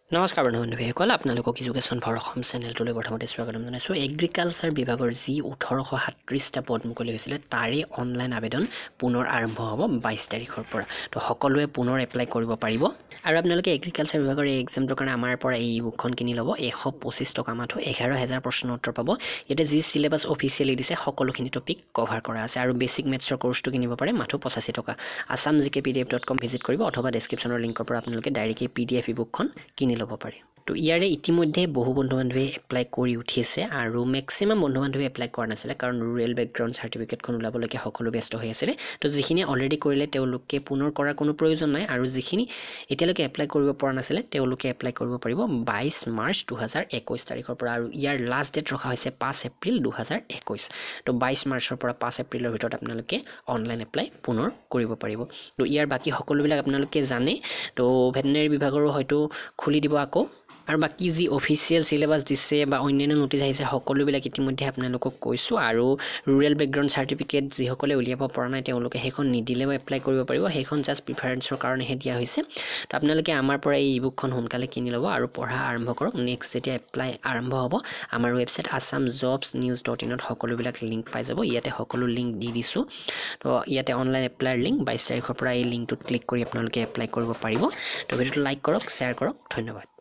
নমস্কাৰ বন্ধুসকল আপোনালোকক এডুকেশ্যন ফৰ অসম চেনেলটোলৈ প্ৰথমতে স্বাগতম জনাইছোঁ। এগ্ৰিকালচাৰ বিভাগৰ যি 1837টা পদ মুকলি হৈছিলে তাৰে অনলাইন আবেদন পুনৰ আৰম্ভ হ'ব 22 তাৰিখৰ পৰা। তো সকলোৱে পুনৰ এপ্লাই কৰিব পাৰিব আৰু আপোনালোকে এগ্ৰিকালচাৰ বিভাগৰ এই এক্সামটোৰ কাৰণে আমাৰ পৰা এই বুকখন কিনি ল'ব। 125 টকা মাথো 11,000 প্ৰশ্ন উত্তৰ পাব। ইয়াতে যি সিলেবাছ অফিচিয়েলি দিছে সকলোখিনি টপিক কভাৰ কৰা আছে আৰু বেছিক মেথছৰ কোৰ্সটো কিনিব পাৰে মাথো 85 টকা। assamgkpdf.com ভিজিট কৰিব অথবা ডেছক্ৰিপশ্যনৰ লিংকৰ পৰা আপোনালোকে ডাইৰেক্টলি PDF বুকখন কিনি ল'ব পাৰে। তো ইয়াৰে ইতিমধ্যে বহু বন্ধু-বান্ধৱে এপ্লাই কৰি উঠিছে আৰু ম্যাক্সিমাম বন্ধু-বান্ধৱে এপ্লাই কৰা নাছিলে কাৰণ ৰুৰেল বেকগ্ৰাউণ্ড সাৰ্টিফিকেটখন ওলাবলৈকে সকলো ব্যস্ত হৈ আছিল। তো যিখিনি অলৰেডি কৰিলে তেওঁলোকে পুনৰ কৰাৰ কোনো প্ৰয়োজন নাই আৰু যিখিনি এতিয়ালৈকে এপ্লাই কৰিব পৰা নাছিলে তেওঁলোকে এপ্লাই কৰিব পাৰিব 22 মাৰ্চ 2021 তাৰিখৰ পৰা আৰু ইয়াৰ লাষ্ট ডেট ৰখা হৈছে 5 এপ্ৰিল 2021। তো 22 মাৰ্চৰ পৰা 5 এপ্ৰিলৰ ভিতৰত আপোনালোকে অনলাইন এপ্লাই পুনৰ কৰিব পাৰিব। তো ইয়াৰ বাকি সকলোবিলাক আপোনালোকে জানে। তো ভেটেনেৰি বিভাগৰো হয়তো খুলি দিব আকৌ আৰু বাকি যি অফিচিয়েল সিলেবাস দিছে বা অন্যান্য নোটিছ আহিছে সকলোবিলাক ইতিমধ্যে আপোনালোকক কৈছোঁ আৰু ৰুৰেল বেকগ্ৰাউণ্ড সাৰ্টিফিকেট যিসকলে উলিয়াব পৰা নাই তেওঁলোকে সেইখন নিদিলেও এপ্লাই কৰিব পাৰিব। সেইখন জাষ্ট প্ৰিফাৰেন্সৰ কাৰণেহে দিয়া হৈছে। তো আপোনালোকে আমাৰ পৰা এই ইবুকখন সোনকালে কিনি ল'ব আৰু পঢ়া আৰম্ভ কৰক। নেক্সট যেতিয়া এপ্লাই আৰম্ভ হ'ব আমাৰ ৱেবছাইট assamjobsnews.in ত সকলোবিলাক লিংক পাই যাব। ইয়াতে সকলো লিংক দি দিছোঁ। তো ইয়াতে অনলাইন এপ্লাইৰ লিংক 22 তাৰিখৰ পৰা এই লিংকটোত ক্লিক কৰি আপোনালোকে এপ্লাই কৰিব পাৰিব। তো ভিডিঅ'টো লাইক কৰক, শ্বেয়াৰ কৰক। ধন্যবাদ।